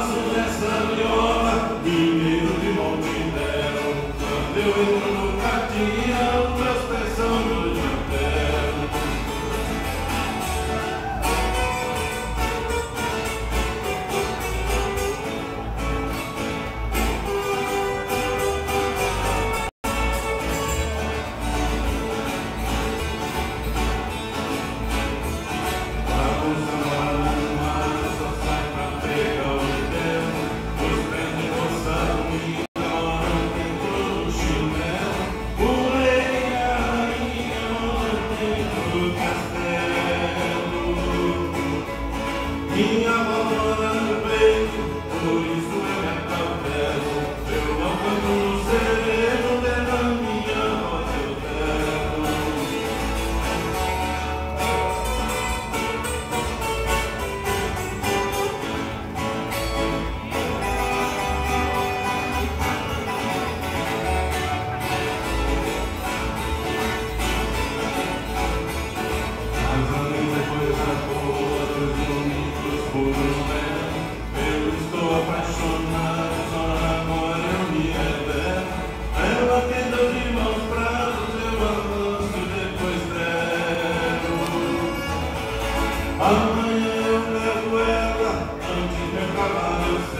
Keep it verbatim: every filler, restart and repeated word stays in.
passo dessa viola, mineiro de Montevideo. Quando eu entro no catinha, meus pés são no jantel. Minha mamona no peito, por isso eu me acautelo. Eu não canto no sereno, dentro da minha voz eu quero. Mas anos depois da boa, dois domingos por um ano, eu estou apaixonado, só agora eu me revelo. Ela tem dois irmãos pratos, eu avanço e depois trevo. Amanhã eu pego ela, antes meu cavalo eu